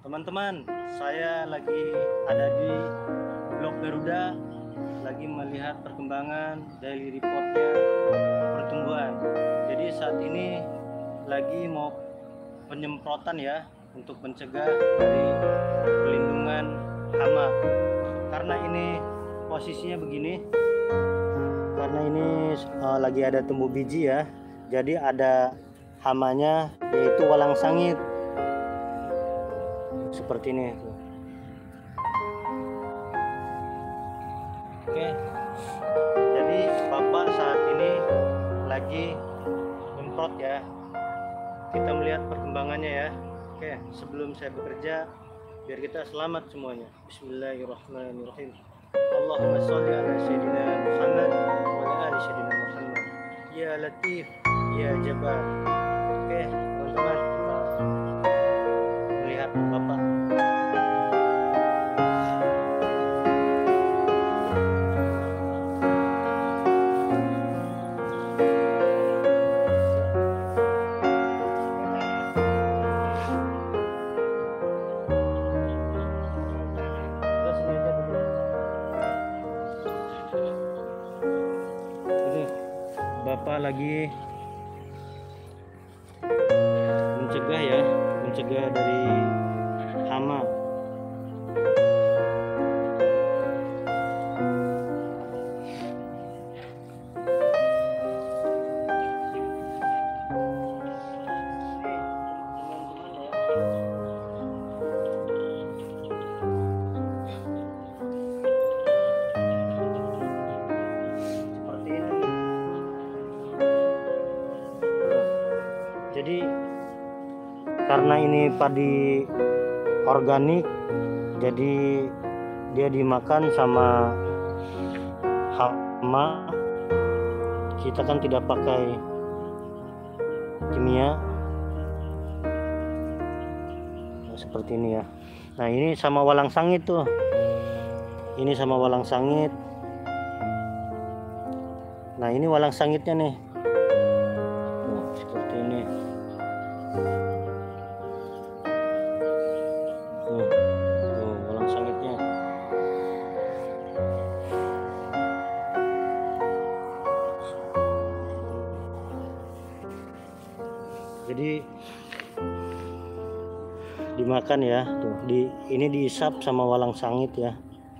Teman-teman, saya lagi ada di Blok Garuda, lagi melihat perkembangan daily reportnya pertumbuhan. Jadi saat ini lagi mau penyemprotan ya, untuk mencegah dari pelindungan hama. Karena ini posisinya begini, karena ini lagi ada tumbuh biji ya, jadi ada hamanya yaitu walang sangit seperti ini. Oke, jadi Bapak saat ini lagi menyemprot ya, kita melihat perkembangannya ya. Oke, sebelum saya bekerja, biar kita selamat semuanya. Bismillahirrahmanirrahim. Allahumma sholli ala sayyidina Muhammad wa ala ali sayyidina Muhammad. Ya Latif, ya Jabbar. Oke, teman-teman, kita melihat Bapak. Bapak lagi mencegah ya, mencegah dari hama. Jadi karena ini padi organik, jadi dia dimakan sama hama. Kita kan tidak pakai kimia. Nah, seperti ini ya. Nah, ini sama walang sangit tuh. Ini sama walang sangit. Nah, ini walang sangitnya nih. Tuh, seperti ini. Tuh, walang sangitnya. Jadi dimakan ya, tuh ini diisap sama walang sangit ya.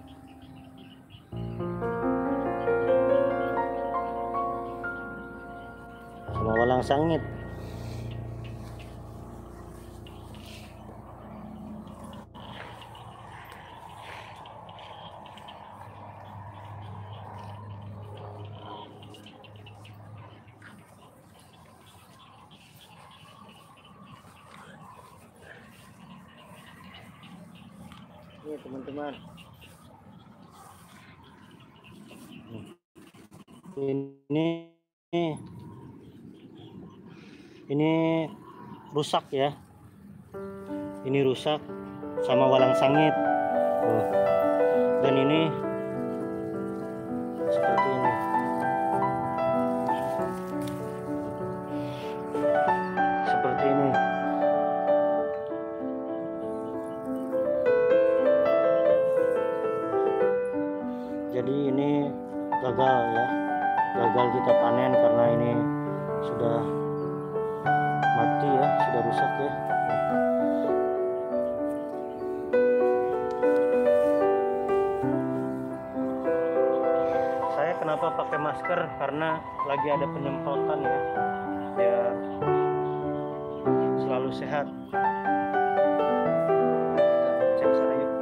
Sama walang sangit. Ini teman-teman, ini rusak ya, ini rusak sama walang sangit. Dan ini seperti ini. Seperti ini. Jadi ini gagal ya, gagal kita panen karena ini sudah mati ya, sudah rusak ya. Saya kenapa pakai masker, karena lagi ada penyemprotan ya, biar selalu sehat. Kita cek sana yuk.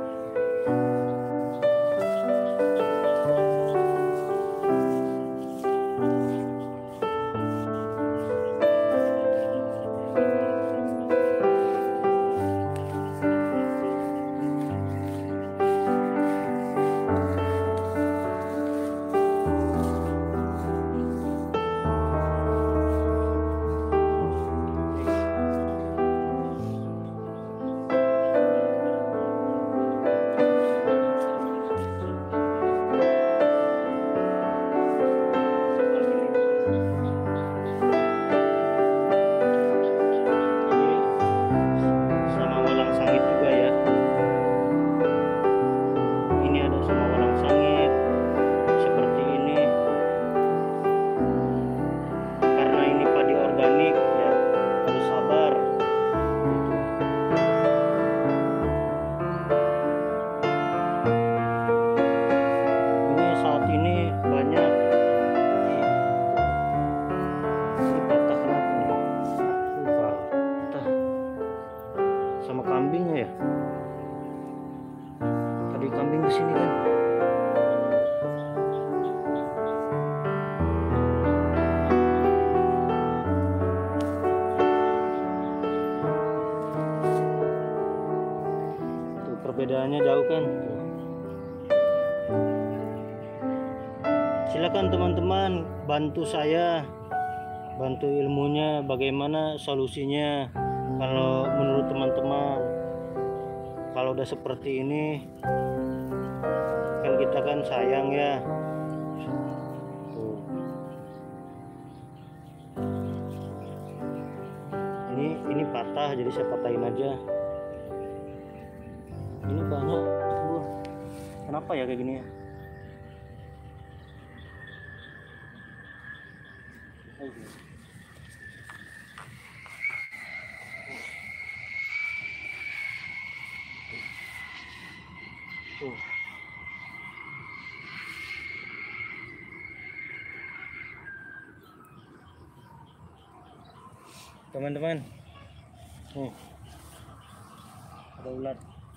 kambingnya ya? Tadi kambing kesini kan? Tuh perbedaannya jauh kan? Tuh. Silakan teman-teman bantu saya, bantu ilmunya bagaimana solusinya. Kalau menurut teman-teman, kalau udah seperti ini kan kita kan sayang ya. Tuh. Ini patah, jadi saya patahin aja. Ini banyak, Bu. Kenapa ya kayak gini ya? Tuh. Teman-teman, nih ada ular.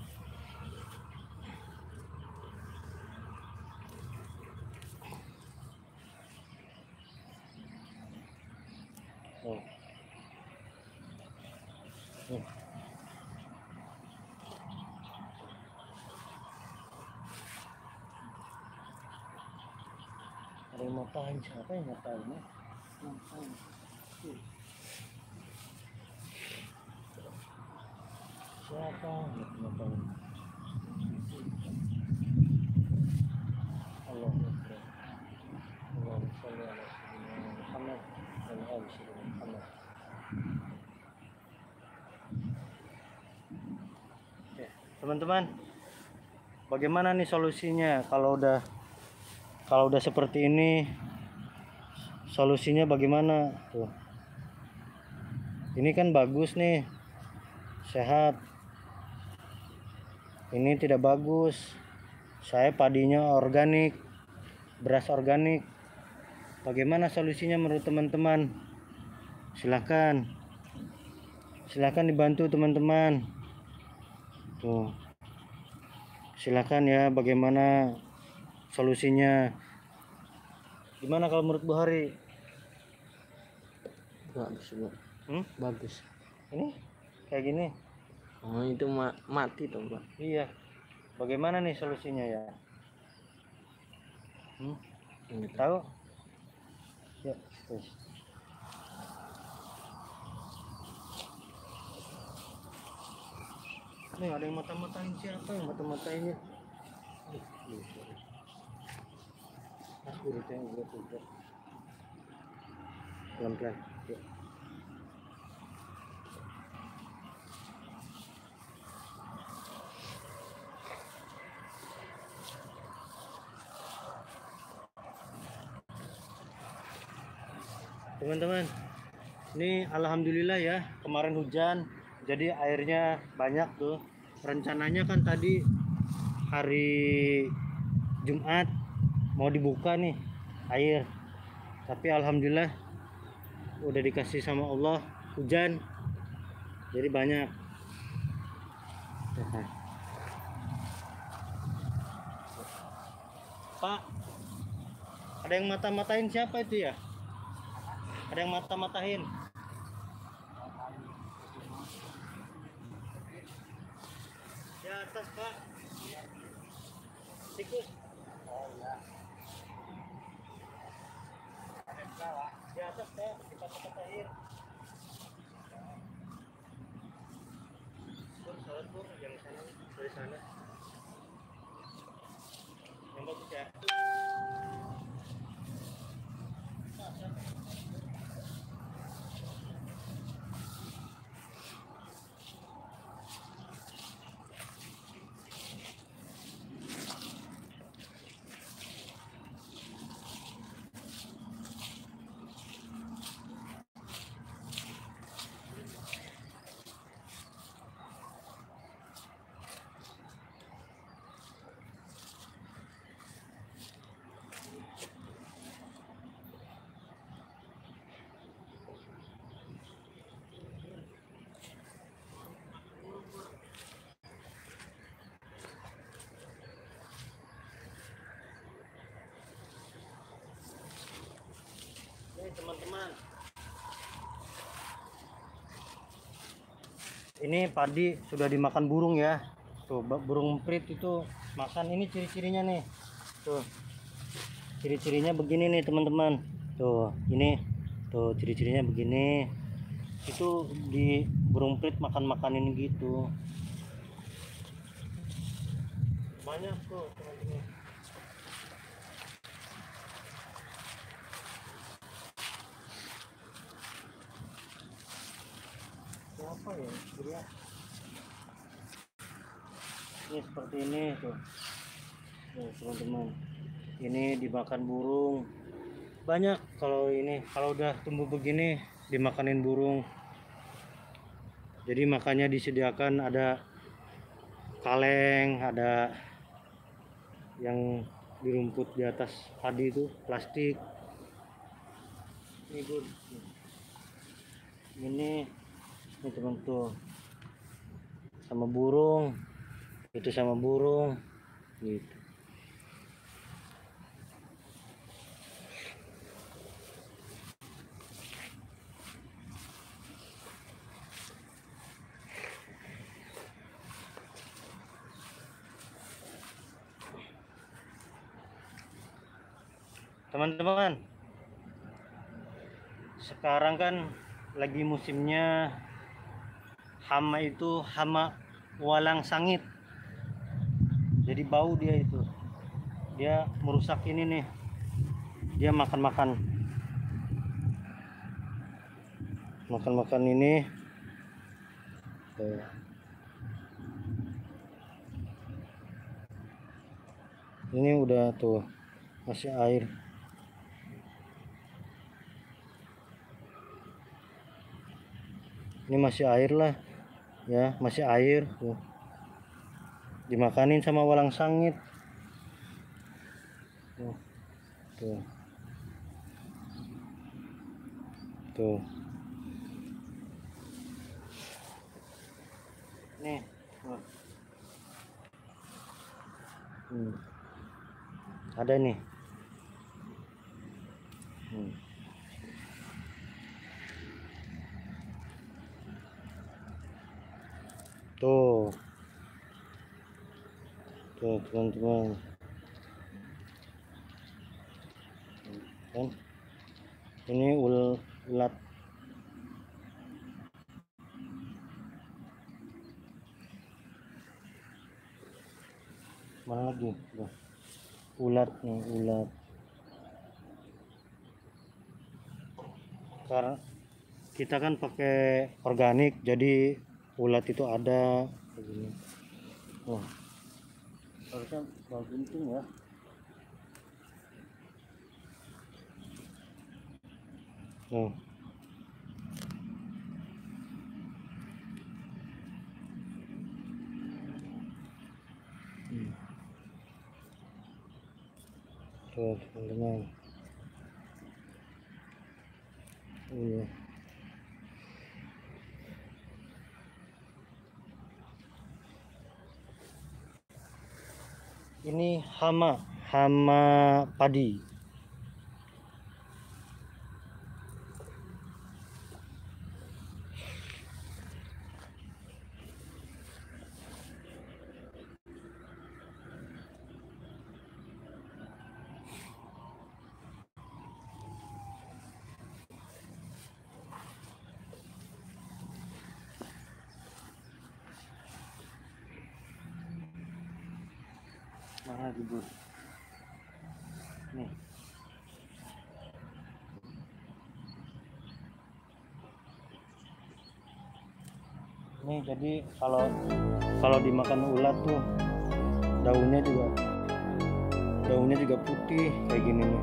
Oh. Nih. Ada yang matain, siapa yang matain? Siapa yang matain? Allah Akbar. Allahumma sholli ala sayyidina Muhammad wa ala ali sayyidina Muhammad. Oke, teman-teman, bagaimana nih solusinya kalau udah seperti ini? Solusinya bagaimana? Tuh. Ini kan bagus nih, sehat. Ini tidak bagus. Saya padinya organik, beras organik. Bagaimana solusinya menurut teman-teman? Silakan dibantu teman-teman. Tuh, silakan ya, bagaimana solusinya? Gimana kalau menurut Bu Hari? Bagus, Bu. Bagus. Ini kayak gini. Oh, itu mati tuh, Pak. Iya. Bagaimana nih solusinya ya? Tahu? Ya, terus. Nih ada yang mata-matain, siapa yang mata-matainnya? Mas urutnya udah. Pelan-pelan. Ya. Teman-teman, ini alhamdulillah ya, kemarin hujan jadi airnya banyak tuh. Rencananya kan tadi hari Jumat mau dibuka nih air, tapi alhamdulillah udah dikasih sama Allah hujan jadi banyak. Pak, ada yang mata-matain siapa itu ya? Ada yang mata-matahin. Di atas, Pak. Tikus. Oh iya. Di atas, Pak. Dipatah-patahin. Salat pur yang sana, dari sana. Yang bagus ya. Ini padi sudah dimakan burung ya. Tuh burung emprit itu makan. Ini ciri-cirinya nih. Tuh ciri-cirinya begini nih teman-teman. Tuh ini tuh ciri-cirinya begini. Itu di burung emprit makan-makanin gitu. Banyak tuh teman-teman. Apa ya dia? Ini seperti ini tuh. Tuh teman-teman. Ini dimakan burung. Banyak kalau ini, kalau udah tumbuh begini dimakanin burung. Jadi makanya disediakan ada kaleng, ada yang di rumput di atas padi itu plastik. Ini good. Ini teman tuh sama burung, itu sama burung gitu. Teman-teman, sekarang kan lagi musimnya hama, itu hama walang sangit. Jadi bau dia itu, dia merusak ini nih, dia makan ini. Tuh. Ini udah tuh masih air. Ini masih air lah ya, masih air tuh. Dimakanin sama walang sangit tuh. Tuh, tuh. Nih tuh. Ada nih. Tuh teman-teman kan, ini ulat. Mana lagi? Ulat nih, ulat. Karena kita kan pakai organik, jadi ulat itu ada begini. Oh, harusnya bau gunting ya. Oh. Tuh teman-teman. Iya. Ini hama padi. Mana dibur? Nih. Nih jadi kalau dimakan ulat tuh daunnya juga putih kayak gini nih.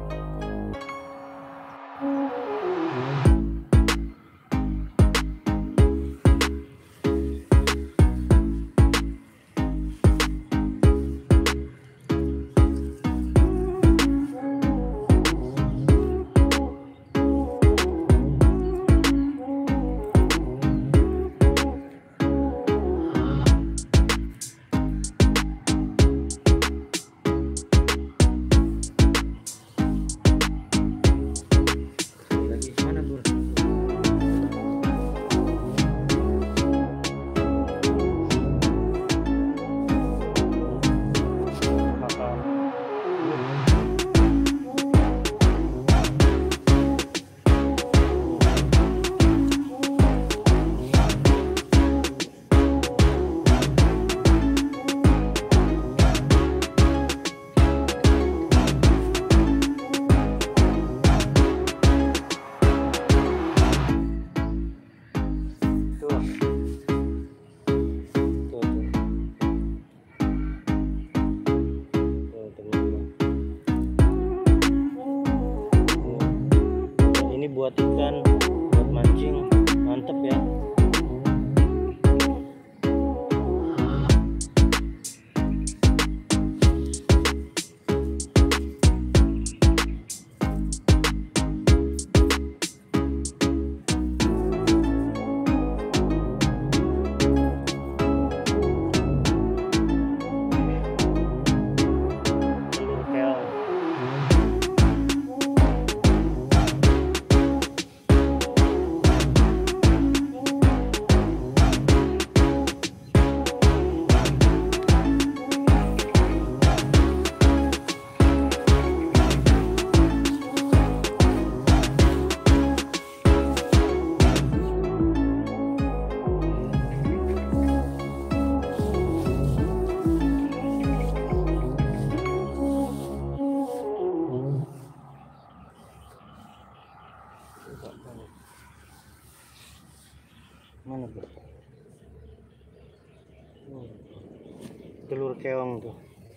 telur keong tuh.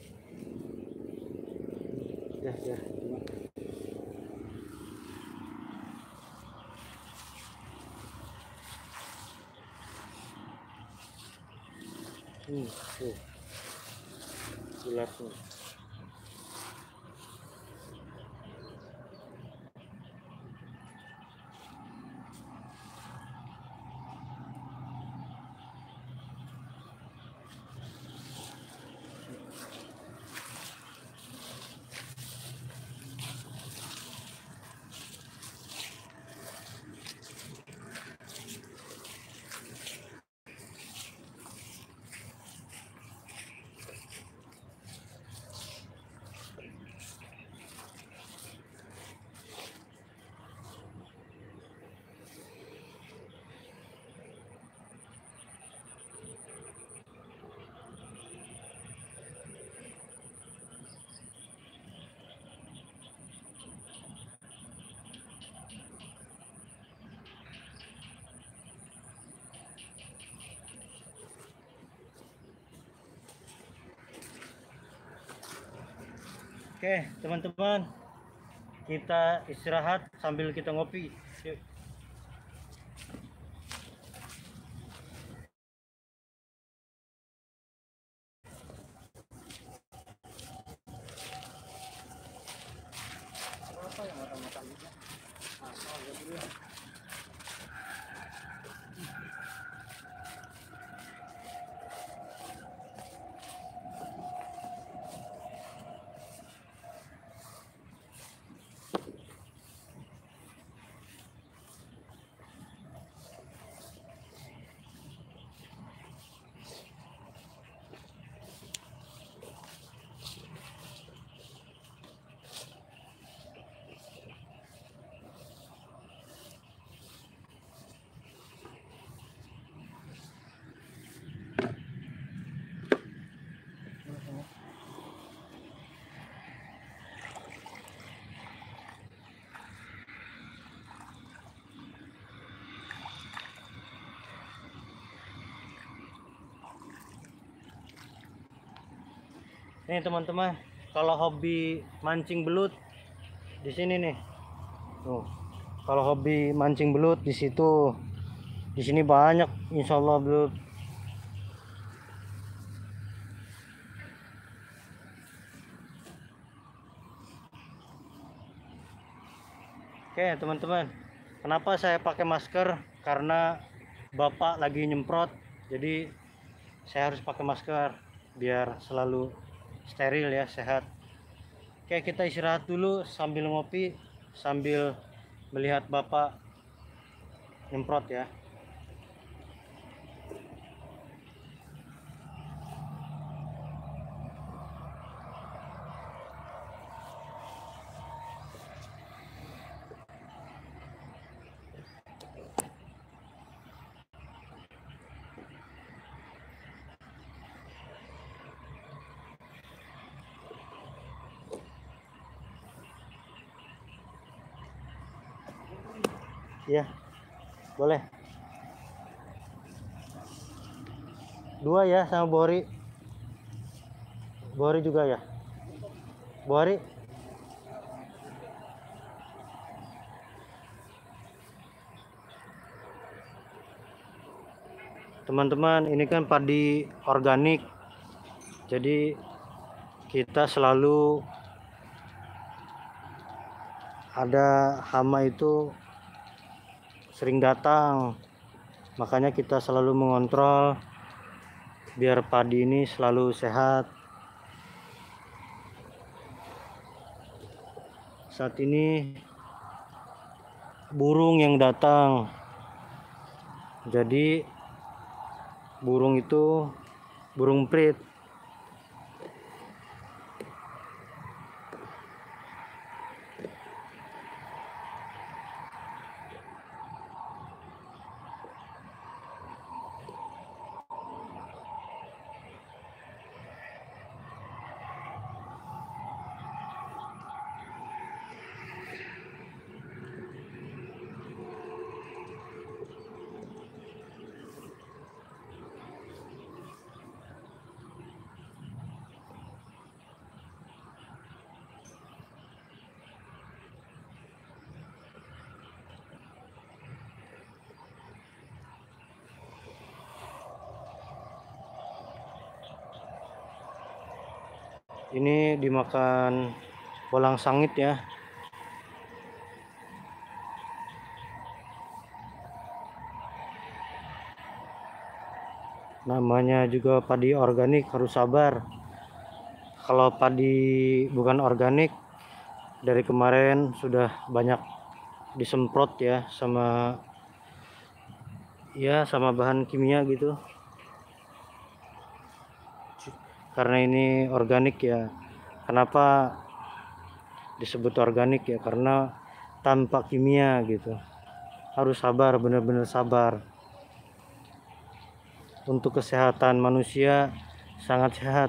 Ya, ya. Tuh. Ularnya. Oke, teman-teman, kita istirahat sambil kita ngopi. Yuk. Nih teman-teman, kalau hobi mancing belut di sini nih. Tuh. Kalau hobi mancing belut di situ, di sini banyak insya Allah belut. Oke teman-teman, kenapa saya pakai masker? Karena bapak lagi nyemprot, jadi saya harus pakai masker biar selalu steril ya, sehat. Oke, kita istirahat dulu sambil ngopi, sambil melihat bapak nyemprot ya. Iya, boleh. 2 ya sama Bori. Bori juga ya. Bori. Teman-teman, ini kan padi organik. Jadi kita selalu ada hama itu sering datang. Makanya kita selalu mengontrol biar padi ini selalu sehat. Saat ini burung yang datang. Jadi burung itu burung prit. Ini dimakan bolang sangit ya. Namanya juga padi organik, harus sabar. Kalau padi bukan organik, dari kemarin sudah banyak disemprot ya sama bahan kimia gitu. Karena ini organik ya. Kenapa disebut organik ya? Karena tanpa kimia gitu. Harus sabar, benar-benar sabar. Untuk kesehatan manusia sangat sehat.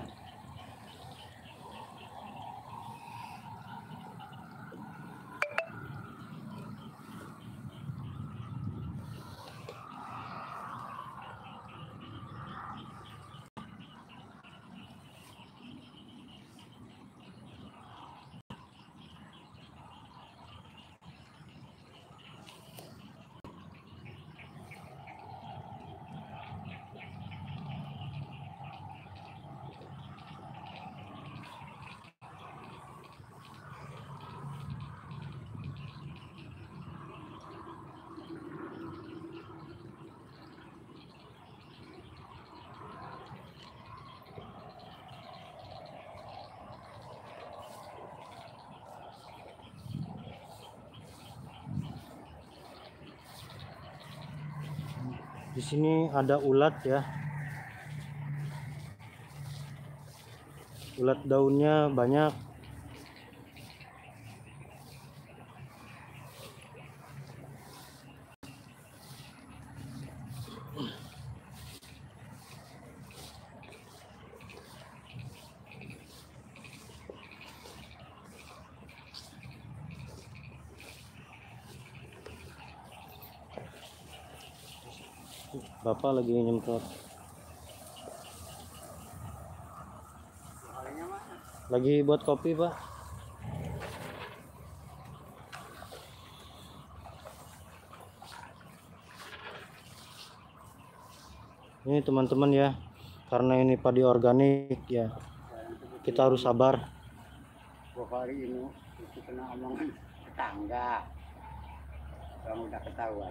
Di sini ada ulat ya. Ulat daunnya banyak. Bapak lagi nyemprot. Lagi buat kopi, Pak. Ini teman-teman ya, karena ini padi organik ya, kita harus sabar. Hari ini itu kena omongan tetangga, kamu udah ketahuan.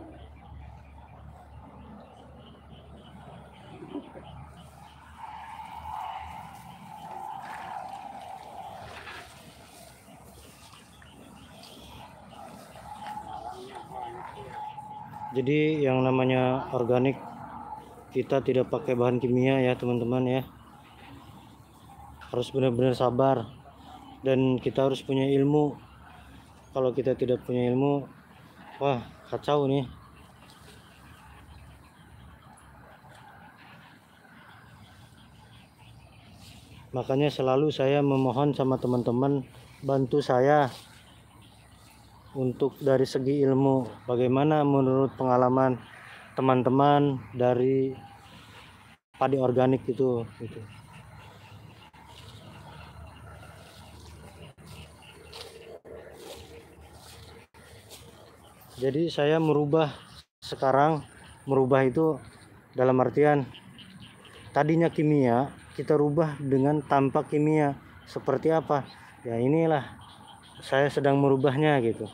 Jadi yang namanya organik, kita tidak pakai bahan kimia ya teman-teman ya. Harus benar-benar sabar, dan kita harus punya ilmu. Kalau kita tidak punya ilmu, wah kacau nih. Makanya selalu saya memohon sama teman-teman, bantu saya untuk dari segi ilmu. Bagaimana menurut pengalaman teman-teman dari padi organik itu gitu. Jadi saya merubah sekarang, merubah itu dalam artian tadinya kimia, kita rubah dengan tanpa kimia. Seperti apa? Ya inilah saya sedang merubahnya gitu.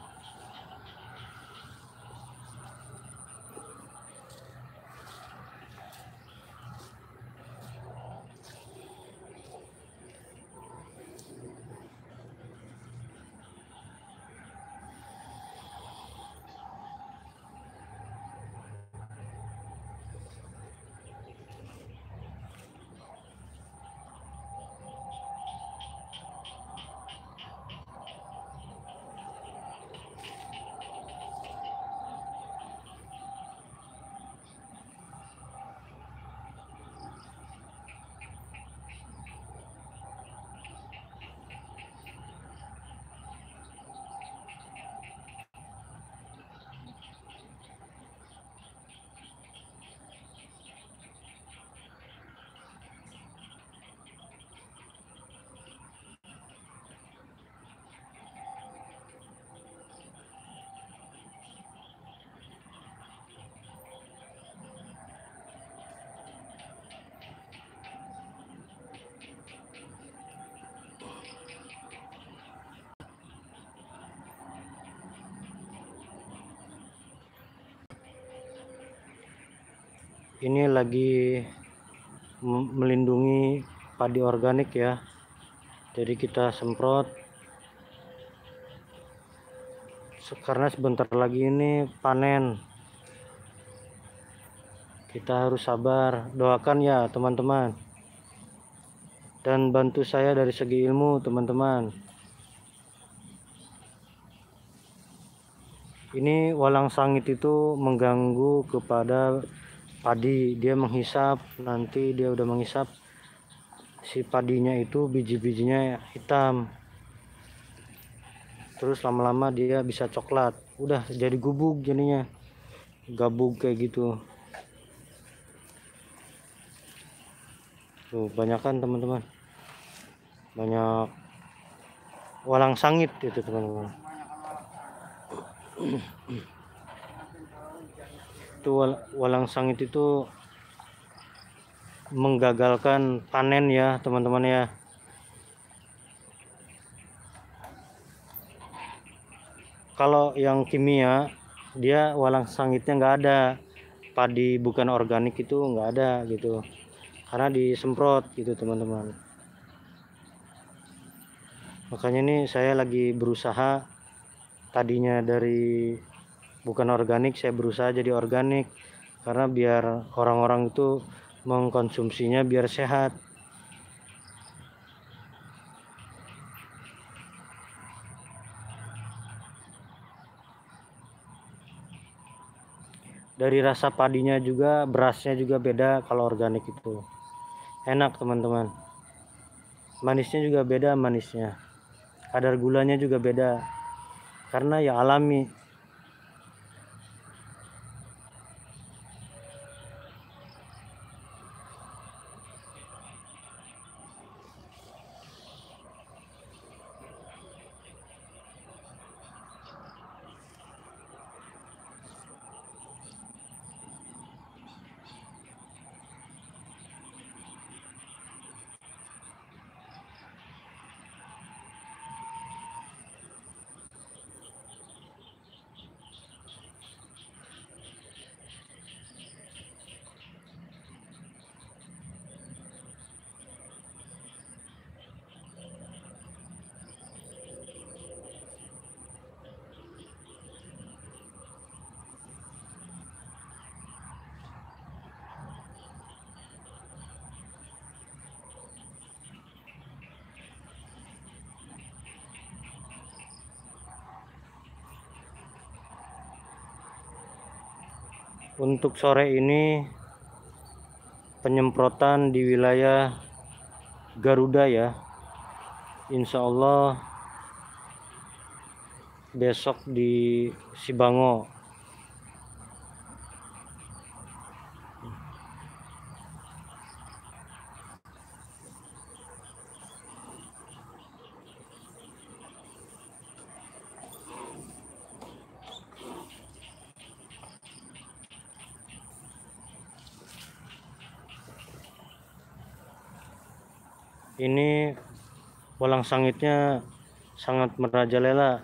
ini lagi melindungi padi organik ya. Jadi kita semprot karena sebentar lagi ini panen. Kita harus sabar, doakan ya teman-teman, dan bantu saya dari segi ilmu teman-teman. Ini walang sangit itu mengganggu kepada padi. Dia menghisap, nanti dia udah menghisap si padinya itu biji-bijinya hitam, terus lama-lama dia bisa coklat, udah jadi gubuk, jadinya gabung kayak gitu. Tuh banyak kan teman-teman, banyak walang sangit itu teman-teman. Itu walang sangit itu menggagalkan panen ya teman-teman ya. Kalau yang kimia dia walang sangitnya nggak ada, padi bukan organik itu nggak ada gitu, karena disemprot gitu teman-teman. Makanya nih saya lagi berusaha, tadinya dari bukan organik saya berusaha jadi organik, karena biar orang-orang itu mengkonsumsinya biar sehat. Dari rasa padinya juga, berasnya juga beda kalau organik itu. Enak teman-teman. Manisnya juga beda, manisnya. Kadar gulanya juga beda. Karena ya alami. Untuk sore ini penyemprotan di wilayah Garuda ya. Insya Allah besok di Sibango. Ini walang sangitnya sangat merajalela.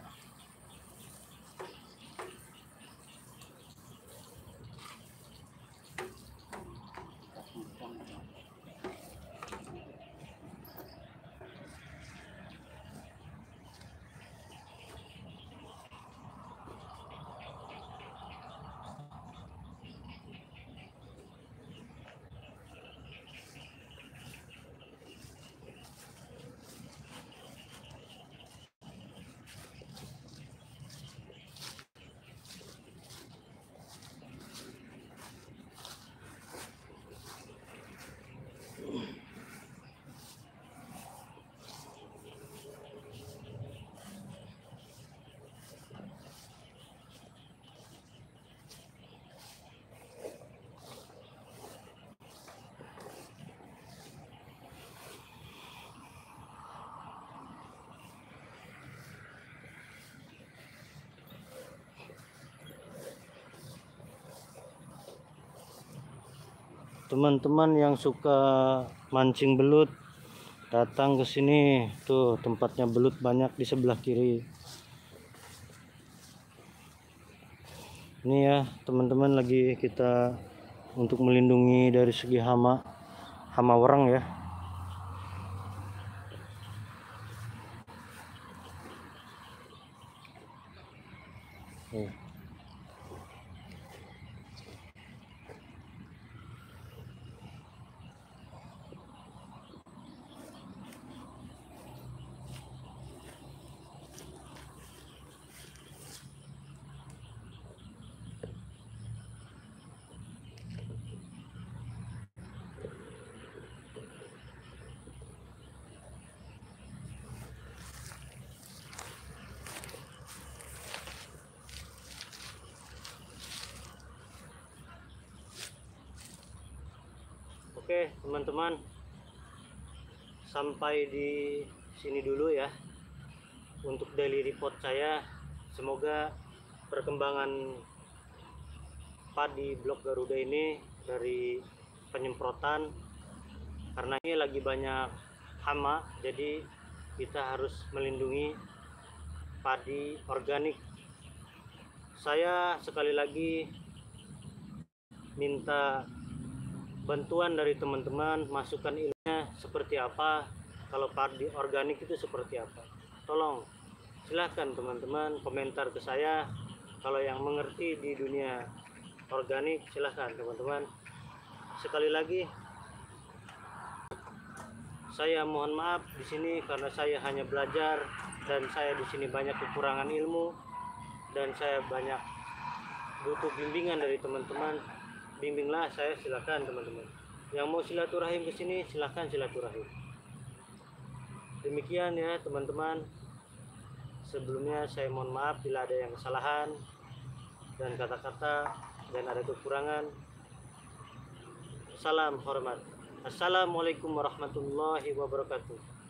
Teman-teman yang suka mancing belut datang ke sini, tuh tempatnya belut banyak di sebelah kiri. Ini ya teman-teman, lagi kita untuk melindungi dari segi hama wereng ya. Oke teman-teman, sampai di sini dulu ya untuk daily report saya. Semoga perkembangan padi Blok Garuda ini dari penyemprotan, karena ini lagi banyak hama, jadi kita harus melindungi padi organik. Saya sekali lagi minta bantuan dari teman-teman, masukan ilmunya seperti apa, kalau padi organik itu seperti apa. Tolong silahkan teman-teman komentar ke saya. Kalau yang mengerti di dunia organik silahkan teman-teman. Sekali lagi saya mohon maaf di sini karena saya hanya belajar dan saya di sini banyak kekurangan ilmu dan saya banyak butuh bimbingan dari teman-teman. Bimbinglah saya, silakan teman-teman. Yang mau silaturahim ke sini silakan silaturahim. Demikian ya teman-teman. Sebelumnya saya mohon maaf bila ada yang kesalahan dan kata-kata dan ada kekurangan. Salam hormat. Assalamualaikum warahmatullahi wabarakatuh.